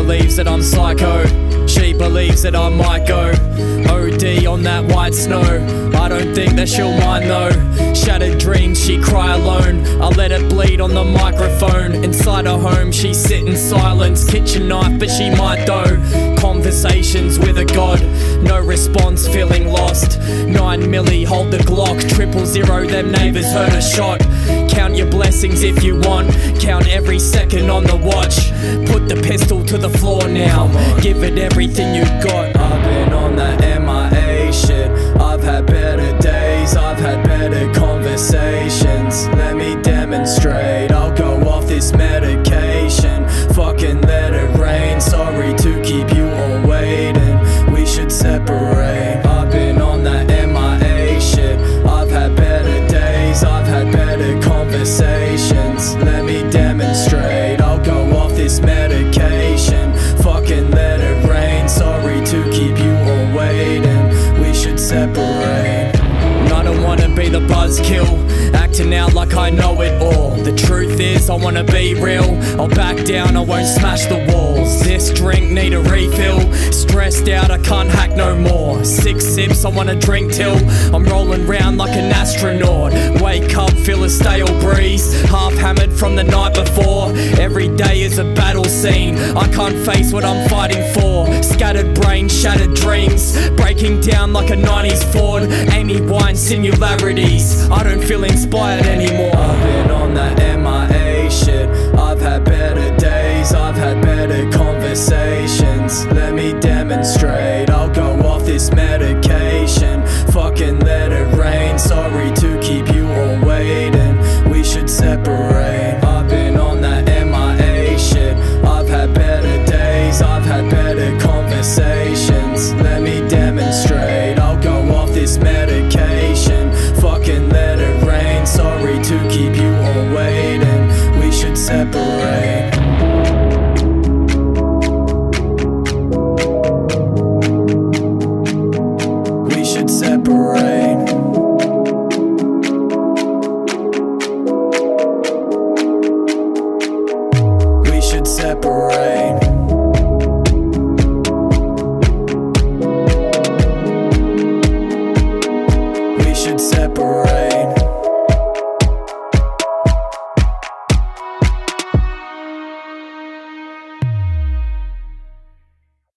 believes that I'm psycho. She believes that I might go OD on that white snow. I don't think that she'll mind though. Shattered dreams, she cry alone. I let it bleed on the microphone. Inside her home, she sit in silence. Kitchen knife, but she might though. Conversations with a god, no response, feeling lost. 9 milli, hold the Glock. 000, them neighbours heard a shot. Count your blessings if you want. Count every second on the watch. Put the pistol to the floor now. Give it everything you got. I've been on that MIA shit. I've had better days, I've had better conversations. Let me demonstrate, I'll go off this medication. Fucking let it rain, sorry to keep you all waiting. We should separate. I've been on that MIA shit. I've had better days, I've had better conversations. Let me demonstrate, I'll go off this medication. Fucking let it rain, sorry to keep you all waiting. We should separate. I don't wanna be the buzzkill, acting out like I know it all. The truth is I wanna be real. I'll back down, I won't smash the walls. This drink need a refill. Stressed out, I can't hack no more. 6 sips, I wanna drink till I'm rolling round like an astronaut. Wake up, feel a stale breeze. Half hammered from the night before. Every day is a battle scene. I can't face what I'm fighting for. Scattered brain, shattered dreams. Breaking down like a 90s Ford. Amy Wine singularities. I don't feel inspired anymore. I've been on that MIA shit. I've had better days, I've had better conversations. Let me demonstrate, I'll go off this medication. Fucking let it rain, sorry to keep you all waiting. We should separate. I've been on that MIA shit. I've had better days, I've had better conversations. Let me demonstrate, I'll go off this medication. Fucking let it rain, sorry to keep you all waiting. We should separate. We should separate. We should separate.